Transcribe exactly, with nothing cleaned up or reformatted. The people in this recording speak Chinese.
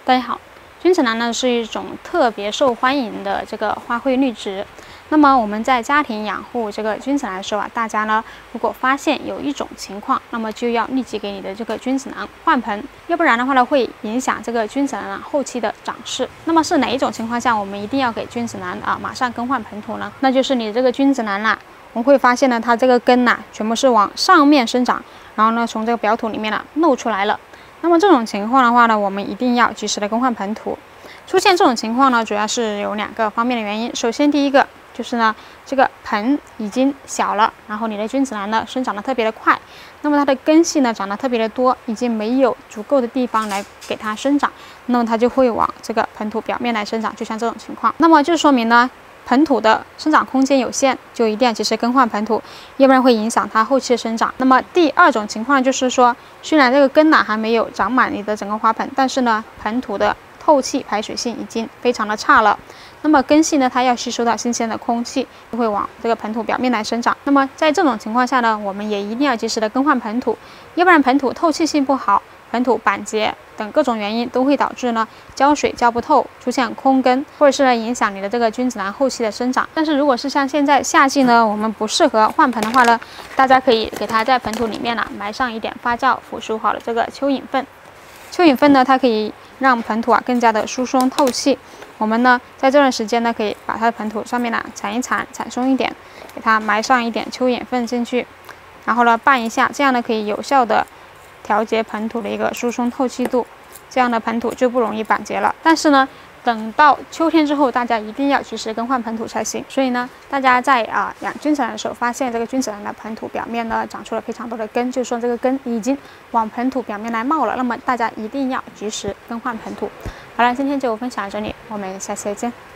大家好，君子兰呢是一种特别受欢迎的这个花卉绿植。那么我们在家庭养护这个君子兰的时候啊，大家呢如果发现有一种情况，那么就要立即给你的这个君子兰换盆，要不然的话呢会影响这个君子兰啊后期的长势。那么是哪一种情况下我们一定要给君子兰啊马上更换盆土呢？那就是你这个君子兰啦、啊，我们会发现呢它这个根呐、啊、全部是往上面生长，然后呢从这个表土里面呢、啊、露出来了。那么这种情况的话呢，我们一定要及时的更换盆土。出现这种情况呢，主要是有两个方面的原因。首先，第一个就是呢，这个盆已经小了，然后你的君子兰呢生长的特别的快，那么它的根系呢长得特别的多，已经没有足够的地方来给它生长，那么它就会往这个盆土表面来生长，就像这种情况。那么就说明呢，盆土的生长空间有限，就一定要及时更换盆土，要不然会影响它后期的生长。那么第二种情况就是说，虽然这个根呢还没有长满你的整个花盆，但是呢，盆土的透气排水性已经非常的差了。那么根系呢，它要吸收到新鲜的空气，就会往这个盆土表面来生长。那么在这种情况下呢，我们也一定要及时的更换盆土，要不然盆土透气性不好，盆土板结等各种原因都会导致呢浇水浇不透，出现空根，或者是呢影响你的这个君子兰后期的生长。但是如果是像现在夏季呢，我们不适合换盆的话呢，大家可以给它在盆土里面呢埋上一点发酵腐熟好的这个蚯蚓粪。蚯蚓粪呢，它可以让盆土啊更加的疏松透气。我们呢在这段时间呢，可以把它的盆土上面呢铲一铲，铲松一点，给它埋上一点蚯蚓粪进去，然后呢拌一下，这样呢可以有效的调节盆土的一个疏松透气度，这样的盆土就不容易板结了。但是呢，等到秋天之后，大家一定要及时更换盆土才行。所以呢，大家在啊养君子兰的时候，发现这个君子兰的盆土表面呢长出了非常多的根，就是说这个根已经往盆土表面来冒了，那么大家一定要及时更换盆土。好了，今天就分享到这里，我们下期再见。